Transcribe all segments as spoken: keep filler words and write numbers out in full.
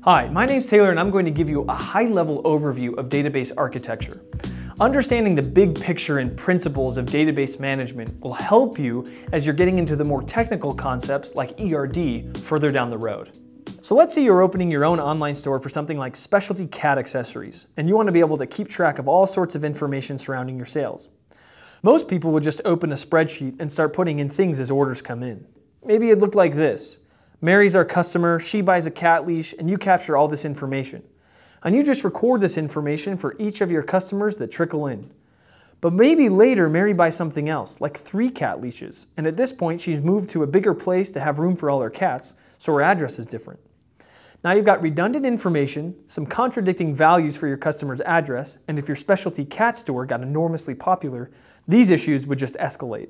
Hi, my name's Taylor and I'm going to give you a high-level overview of database architecture. Understanding the big picture and principles of database management will help you as you're getting into the more technical concepts like E R D further down the road. So let's say you're opening your own online store for something like specialty cat accessories, and you want to be able to keep track of all sorts of information surrounding your sales. Most people would just open a spreadsheet and start putting in things as orders come in. Maybe it looked like this. Mary's our customer, she buys a cat leash, and you capture all this information. And you just record this information for each of your customers that trickle in. But maybe later Mary buys something else, like three cat leashes, and at this point she's moved to a bigger place to have room for all her cats, so her address is different. Now you've got redundant information, some contradicting values for your customer's address, and if your specialty cat store got enormously popular, these issues would just escalate.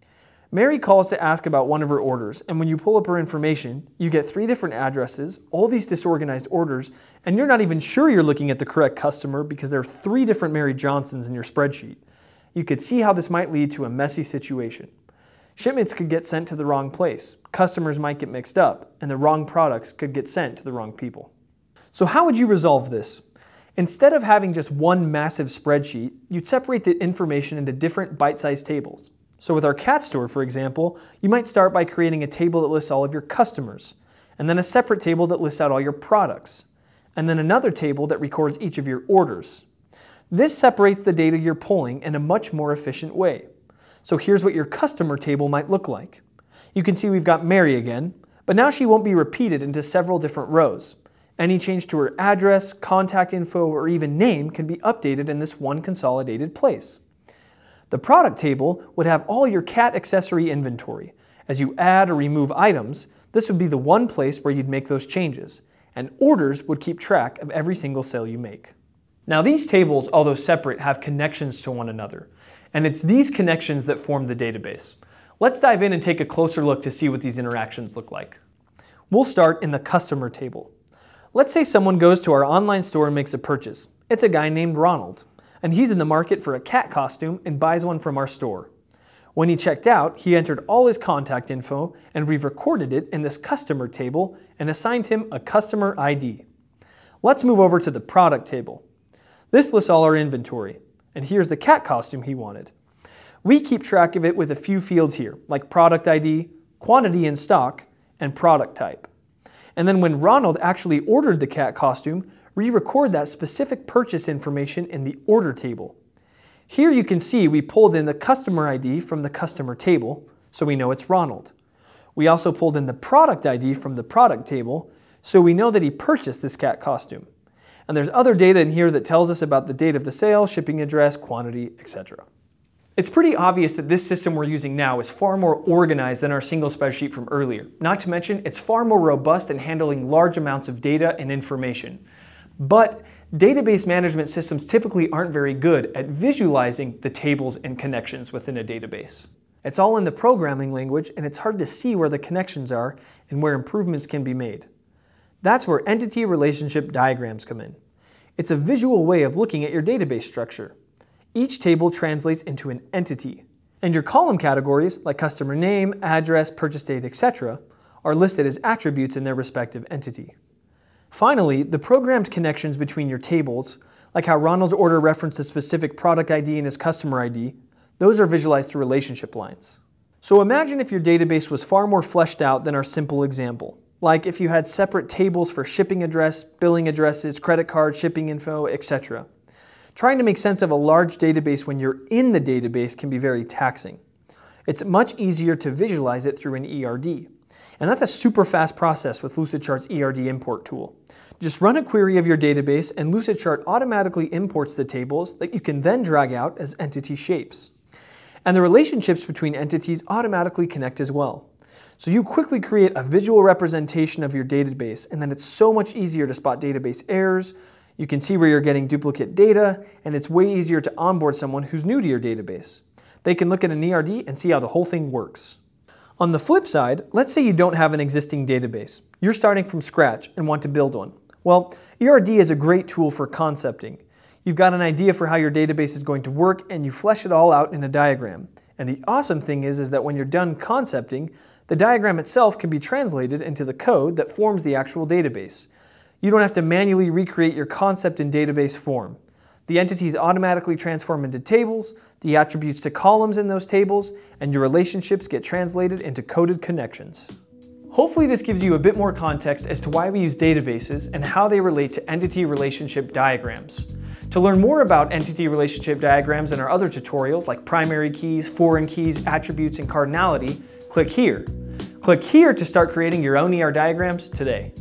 Mary calls to ask about one of her orders, and when you pull up her information, you get three different addresses, all these disorganized orders, and you're not even sure you're looking at the correct customer because there are three different Mary Johnsons in your spreadsheet. You could see how this might lead to a messy situation. Shipments could get sent to the wrong place, customers might get mixed up, and the wrong products could get sent to the wrong people. So how would you resolve this? Instead of having just one massive spreadsheet, you'd separate the information into different bite-sized tables. So with our cat store, for example, you might start by creating a table that lists all of your customers, and then a separate table that lists out all your products, and then another table that records each of your orders. This separates the data you're pulling in a much more efficient way. So here's what your customer table might look like. You can see we've got Mary again, but now she won't be repeated into several different rows. Any change to her address, contact info, or even name can be updated in this one consolidated place. The product table would have all your cat accessory inventory. As you add or remove items, this would be the one place where you'd make those changes, and orders would keep track of every single sale you make. Now these tables, although separate, have connections to one another, and it's these connections that form the database. Let's dive in and take a closer look to see what these interactions look like. We'll start in the customer table. Let's say someone goes to our online store and makes a purchase. It's a guy named Ronald, and he's in the market for a cat costume and buys one from our store. When he checked out, he entered all his contact info, and we've recorded it in this customer table and assigned him a customer I D. Let's move over to the product table. This lists all our inventory, and here's the cat costume he wanted. We keep track of it with a few fields here, like product I D, quantity in stock, and product type. And then when Ronald actually ordered the cat costume, we record that specific purchase information in the order table. Here you can see we pulled in the customer I D from the customer table, so we know it's Ronald. We also pulled in the product I D from the product table, so we know that he purchased this cat costume. And there's other data in here that tells us about the date of the sale, shipping address, quantity, et cetera. It's pretty obvious that this system we're using now is far more organized than our single spreadsheet from earlier. Not to mention, it's far more robust in handling large amounts of data and information. But database management systems typically aren't very good at visualizing the tables and connections within a database. It's all in the programming language, and it's hard to see where the connections are and where improvements can be made. That's where entity relationship diagrams come in. It's a visual way of looking at your database structure. Each table translates into an entity, and your column categories, like customer name, address, purchase date, et cetera, are listed as attributes in their respective entity. Finally, the programmed connections between your tables, like how Ronald's order referenced a specific product I D and his customer I D, those are visualized through relationship lines. So imagine if your database was far more fleshed out than our simple example, like if you had separate tables for shipping address, billing addresses, credit card, shipping info, et cetera. Trying to make sense of a large database when you're in the database can be very taxing. It's much easier to visualize it through an E R D. And that's a super fast process with Lucidchart's E R D import tool. Just run a query of your database and Lucidchart automatically imports the tables that you can then drag out as entity shapes. And the relationships between entities automatically connect as well. So you quickly create a visual representation of your database, and then it's so much easier to spot database errors, you can see where you're getting duplicate data, and it's way easier to onboard someone who's new to your database. They can look at an E R D and see how the whole thing works. On the flip side, let's say you don't have an existing database. You're starting from scratch and want to build one. Well, E R D is a great tool for concepting. You've got an idea for how your database is going to work, and you flesh it all out in a diagram. And the awesome thing is, is that when you're done concepting, the diagram itself can be translated into the code that forms the actual database. You don't have to manually recreate your concept in database form. The entities automatically transform into tables, the attributes to columns in those tables, and your relationships get translated into coded connections. Hopefully this gives you a bit more context as to why we use databases and how they relate to entity relationship diagrams. To learn more about entity relationship diagrams and our other tutorials like primary keys, foreign keys, attributes, and cardinality, click here. Click here to start creating your own E R diagrams today.